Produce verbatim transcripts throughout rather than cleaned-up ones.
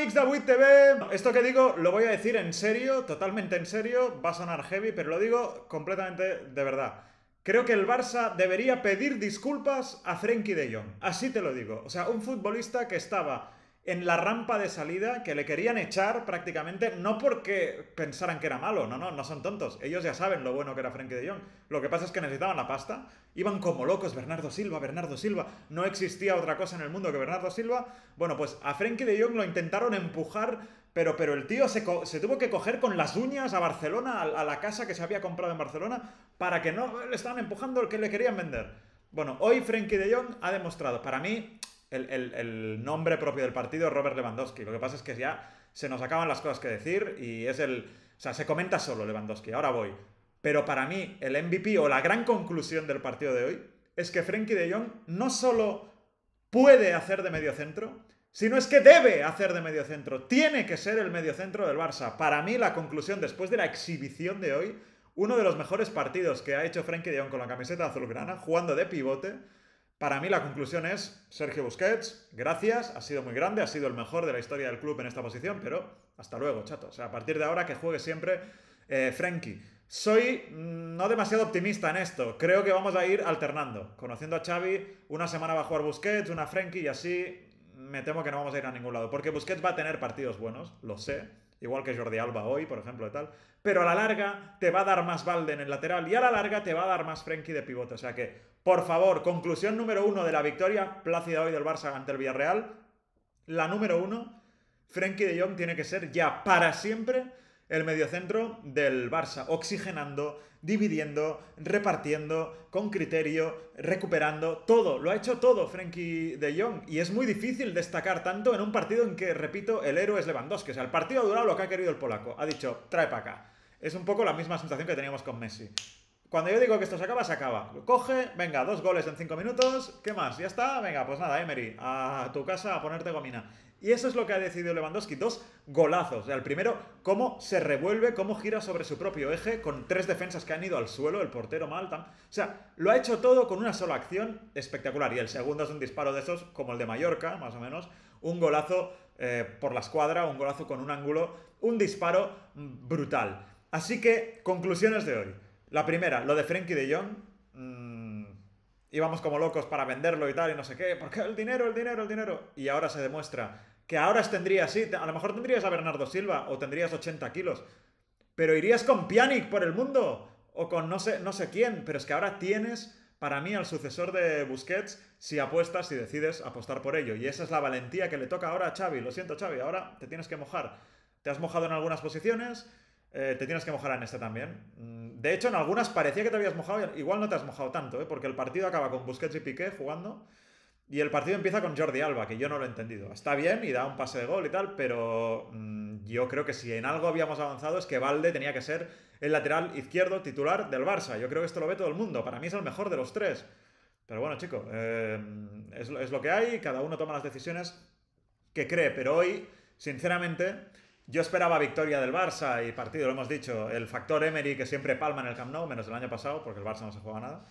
amics de vuit T V! Esto que digo lo voy a decir en serio, totalmente en serio, va a sonar heavy, pero lo digo completamente de verdad. Creo que el Barça debería pedir disculpas a Frenkie de Jong. Así te lo digo. O sea, un futbolista que estaba en la rampa de salida, que le querían echar prácticamente, no porque pensaran que era malo, no, no, no son tontos. Ellos ya saben lo bueno que era Frenkie de Jong. Lo que pasa es que necesitaban la pasta. Iban como locos, Bernardo Silva, Bernardo Silva. No existía otra cosa en el mundo que Bernardo Silva. Bueno, pues a Frenkie de Jong lo intentaron empujar, pero, pero el tío se, se tuvo que coger con las uñas a Barcelona, a, a la casa que se había comprado en Barcelona, para que no le estaban empujando el que le querían vender. Bueno, hoy Frenkie de Jong ha demostrado, para mí, el, el, el nombre propio del partido es Robert Lewandowski. Lo que pasa es que ya se nos acaban las cosas que decir y es el... O sea, se comenta solo Lewandowski, ahora voy. Pero para mí, el M V P o la gran conclusión del partido de hoy es que Frenkie de Jong no solo puede hacer de mediocentro, sino es que debe hacer de mediocentro. Tiene que ser el mediocentro del Barça. Para mí, la conclusión, después de la exhibición de hoy, uno de los mejores partidos que ha hecho Frenkie de Jong con la camiseta azulgrana, jugando de pivote, para mí la conclusión es Sergio Busquets, gracias, ha sido muy grande, ha sido el mejor de la historia del club en esta posición, pero hasta luego, chato. O sea, a partir de ahora que juegue siempre eh, Frenkie. Soy mmm, no demasiado optimista en esto, creo que vamos a ir alternando. Conociendo a Xavi, una semana va a jugar Busquets, una Frenkie y así me temo que no vamos a ir a ningún lado. Porque Busquets va a tener partidos buenos, lo sé, igual que Jordi Alba hoy, por ejemplo, y tal. Pero a la larga te va a dar más Valde en el lateral y a la larga te va a dar más Frenkie de pivote. O sea que, por favor, conclusión número uno de la victoria plácida hoy del Barça ante el Villarreal. La número uno, Frenkie de Jong tiene que ser ya para siempre el mediocentro del Barça, oxigenando, dividiendo, repartiendo, con criterio, recuperando, todo. Lo ha hecho todo Frenkie de Jong y es muy difícil destacar tanto en un partido en que, repito, el héroe es Lewandowski. O sea, el partido ha durado lo que ha querido el polaco. Ha dicho, trae para acá. Es un poco la misma sensación que teníamos con Messi. Cuando yo digo que esto se acaba, se acaba. Lo coge, venga, dos goles en cinco minutos, ¿qué más? ¿Ya está? Venga, pues nada, Emery, a tu casa a ponerte gomina. Y eso es lo que ha decidido Lewandowski, dos golazos. O sea, el primero, cómo se revuelve, cómo gira sobre su propio eje, con tres defensas que han ido al suelo, el portero mal, tam. O sea, lo ha hecho todo con una sola acción espectacular. Y el segundo es un disparo de esos, como el de Mallorca, más o menos. Un golazo eh, por la escuadra, un golazo con un ángulo, un disparo brutal. Así que, conclusiones de hoy. La primera, lo de Frenkie de Jong. Mmm, íbamos como locos para venderlo y tal, y no sé qué. Porque el dinero, el dinero, el dinero. Y ahora se demuestra que ahora tendrías, sí, a lo mejor tendrías a Bernardo Silva o tendrías ochenta kilos. Pero irías con Pjanic por el mundo. O con no sé, no sé quién. Pero es que ahora tienes, para mí, al sucesor de Busquets, si apuestas, si decides apostar por ello. Y esa es la valentía que le toca ahora a Xavi. Lo siento, Xavi, ahora te tienes que mojar. Te has mojado en algunas posiciones. Eh, te tienes que mojar en este también. De hecho, en algunas parecía que te habías mojado. Igual no te has mojado tanto, ¿eh? Porque el partido acaba con Busquets y Piqué jugando. Y el partido empieza con Jordi Alba, que yo no lo he entendido. Está bien y da un pase de gol y tal, pero mmm, yo creo que si en algo habíamos avanzado es que Valde tenía que ser el lateral izquierdo titular del Barça. Yo creo que esto lo ve todo el mundo. Para mí es el mejor de los tres. Pero bueno, chico, eh, es, es lo que hay. Cada uno toma las decisiones que cree. Pero hoy, sinceramente, yo esperaba victoria del Barça y partido, lo hemos dicho. El factor Emery, que siempre palma en el Camp Nou, menos el año pasado, porque el Barça no se juega nada.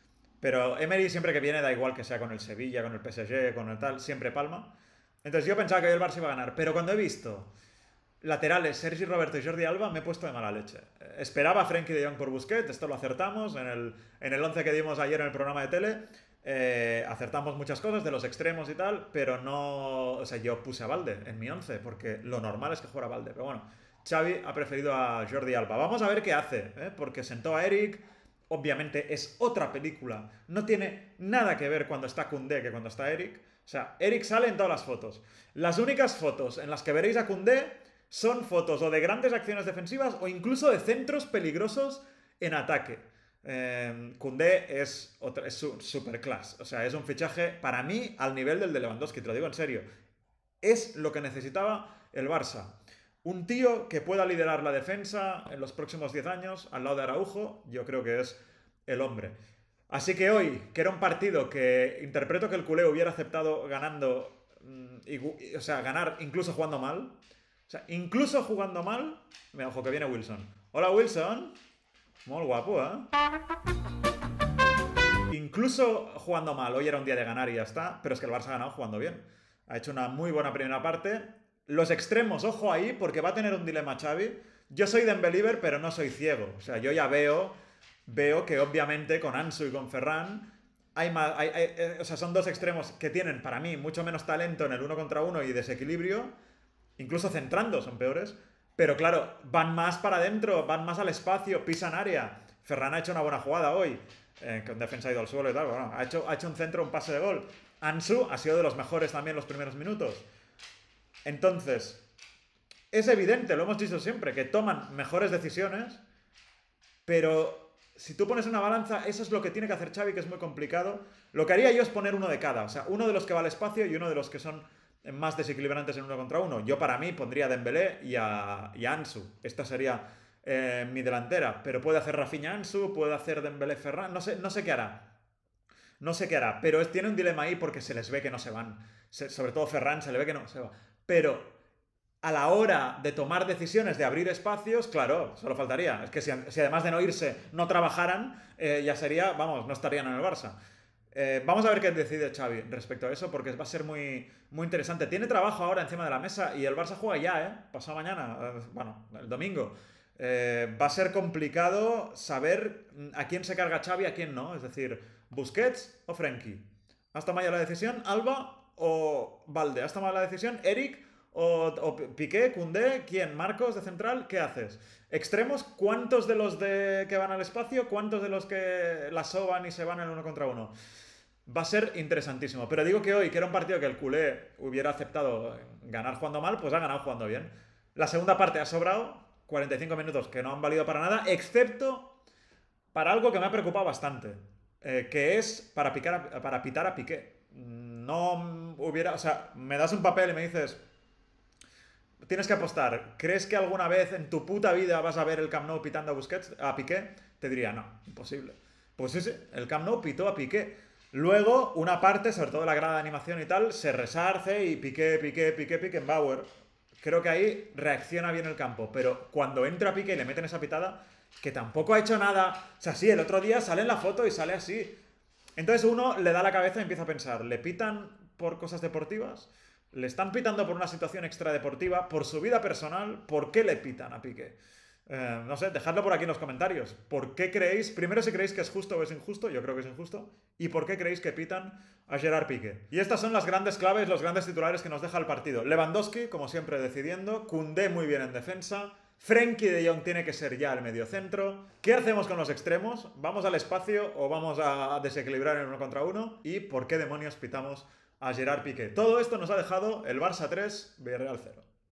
Pero Emery siempre que viene, da igual que sea con el Sevilla, con el P S G, con el tal, siempre palma. Entonces yo pensaba que hoy el Barça iba a ganar. Pero cuando he visto laterales Sergi Roberto y Jordi Alba, me he puesto de mala leche. Esperaba a Frenkie de Jong por Busquets, esto lo acertamos en el, en el once que dimos ayer en el programa de tele. Eh, acertamos muchas cosas de los extremos y tal, pero no... O sea, yo puse a Valde en mi once, porque lo normal es que fuera Valde. Pero bueno, Xavi ha preferido a Jordi Alba. Vamos a ver qué hace, ¿eh? Porque sentó a Eric. Obviamente es otra película. No tiene nada que ver cuando está Koundé que cuando está Eric. O sea, Eric sale en todas las fotos. Las únicas fotos en las que veréis a Koundé son fotos o de grandes acciones defensivas o incluso de centros peligrosos en ataque. Eh, Koundé es, otra, es super class. O sea, es un fichaje para mí al nivel del de Lewandowski, te lo digo en serio. Es lo que necesitaba el Barça. Un tío que pueda liderar la defensa en los próximos diez años, al lado de Araujo, yo creo que es el hombre. Así que hoy, que era un partido que interpreto que el culé hubiera aceptado ganando, y, o sea, ganar incluso jugando mal. O sea, incluso jugando mal, me ojo que viene Wilson. Hola Wilson. Muy guapo, ¿eh? Incluso jugando mal, hoy era un día de ganar y ya está, pero es que el Barça ha ganado jugando bien. Ha hecho una muy buena primera parte. Los extremos, ojo ahí, porque va a tener un dilema Xavi. Yo soy Dembélé, pero no soy ciego. O sea, yo ya veo, veo que obviamente con Ansu y con Ferran hay más, hay, hay, eh, o sea, son dos extremos que tienen para mí mucho menos talento en el uno contra uno y desequilibrio, incluso centrando son peores. Pero claro, van más para adentro, van más al espacio, pisan área. Ferran ha hecho una buena jugada hoy, eh, con defensa ha ido al suelo y tal. Bueno, ha hecho, ha hecho un centro, un pase de gol. Ansu ha sido de los mejores también los primeros minutos. Entonces, es evidente, lo hemos dicho siempre, que toman mejores decisiones, pero si tú pones una balanza, eso es lo que tiene que hacer Xavi, que es muy complicado. Lo que haría yo es poner uno de cada, o sea, uno de los que va al espacio y uno de los que son más desequilibrantes en uno contra uno. Yo para mí pondría a Dembélé y a, y a Ansu. Esta sería eh, mi delantera, pero puede hacer Rafinha Ansu, puede hacer Dembélé Ferran, no sé, no sé qué hará. No sé qué hará, pero es, tiene un dilema ahí porque se les ve que no se van. Se, sobre todo Ferran se le ve que no se va. Pero a la hora de tomar decisiones, de abrir espacios, claro, solo faltaría. Es que si, si además de no irse no trabajaran, eh, ya sería, vamos, no estarían en el Barça. Eh, vamos a ver qué decide Xavi respecto a eso, porque va a ser muy, muy interesante. Tiene trabajo ahora encima de la mesa y el Barça juega ya, ¿eh? Pasado mañana, eh, bueno, el domingo. Eh, va a ser complicado saber a quién se carga Xavi y a quién no. Es decir, Busquets o Frenkie. ¿Has tomado ya la decisión? ¿Alba o Valde? ¿Has tomado la decisión? ¿Eric o, o Piqué? ¿Koundé? ¿Quién? ¿Marcos de central? ¿Qué haces? ¿Extremos? ¿Cuántos de los de que van al espacio? ¿Cuántos de los que la soban y se van en uno contra uno? Va a ser interesantísimo. Pero digo que hoy, que era un partido que el culé hubiera aceptado ganar jugando mal, pues ha ganado jugando bien. La segunda parte ha sobrado, cuarenta y cinco minutos que no han valido para nada, excepto para algo que me ha preocupado bastante, eh, que es para, picar a, para pitar a Piqué. No hubiera... O sea, me das un papel y me dices... Tienes que apostar. ¿Crees que alguna vez en tu puta vida vas a ver el Camp Nou pitando a Busquets, a Piqué? Te diría, no, imposible. Pues sí, sí, el Camp Nou pitó a Piqué. Luego, una parte, sobre todo la grada de animación y tal, se resarce y Piqué, Piqué, Piqué, Piqué-Bauer. Creo que ahí reacciona bien el campo. Pero cuando entra Piqué y le meten esa pitada, que tampoco ha hecho nada... O sea, sí, el otro día sale en la foto y sale así. Entonces uno le da la cabeza y empieza a pensar, ¿le pitan por cosas deportivas? ¿Le están pitando por una situación extradeportiva? ¿Por su vida personal? ¿Por qué le pitan a Piqué? Eh, no sé, dejadlo por aquí en los comentarios. ¿Por qué creéis? Primero, si creéis que es justo o es injusto, yo creo que es injusto. ¿Y por qué creéis que pitan a Gerard Piqué? Y estas son las grandes claves, los grandes titulares que nos deja el partido. Lewandowski, como siempre, decidiendo. Koundé muy bien en defensa. Frenkie de Jong tiene que ser ya el mediocentro. ¿Qué hacemos con los extremos? ¿Vamos al espacio o vamos a desequilibrar en uno contra uno? ¿Y por qué demonios pitamos a Gerard Piqué? Todo esto nos ha dejado el Barça tres, Villarreal cero.